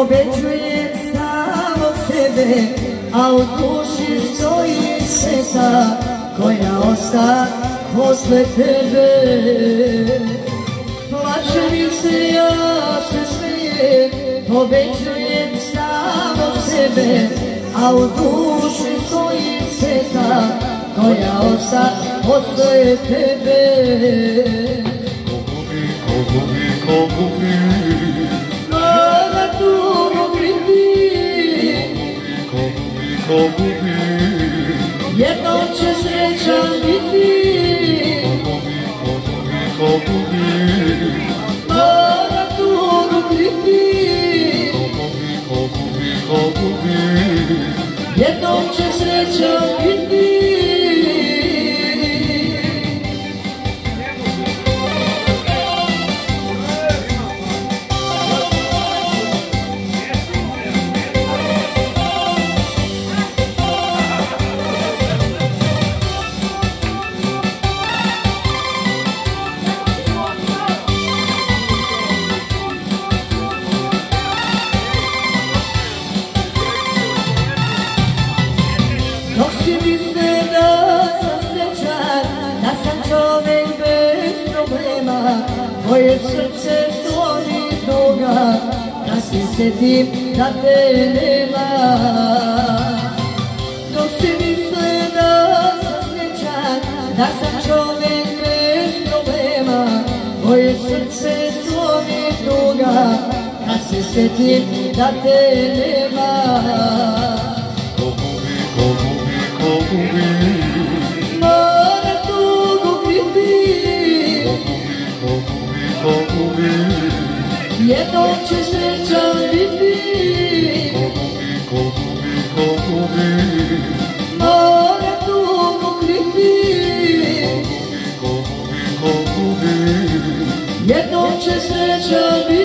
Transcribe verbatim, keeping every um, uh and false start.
pobeđujem samog sebe, a u duši stoji seta koja osta posle tebe. Plače mi se, ja se smijem, pobeđujem samog sebe, a u duši stoji seta koja osta posle tebe. Ko gubi, ko gubi, Mada tugu gribi, ko gubi, ko gubi, jednom će sreća biti. ko gubi, ko gubi, Mada tugu gribi, ko gubi, ko gubi, jednom će sreća biti. Dok si misle da sam srećan, da sam čovek bez problema, moje srce sloni tuga, kad se setim da te nema. Dok si misle da sam srećan, da sam čovek bez problema, moje srce sloni tuga, kad se setim da te nema. ko gubi, ko gubi, Mada tugu gribi, ko gubi, ko gubi, jednom će sreća biti. ko gubi, ko gubi, Mada tugu gribi, ko gubi, ko gubi, jednom će sreća biti.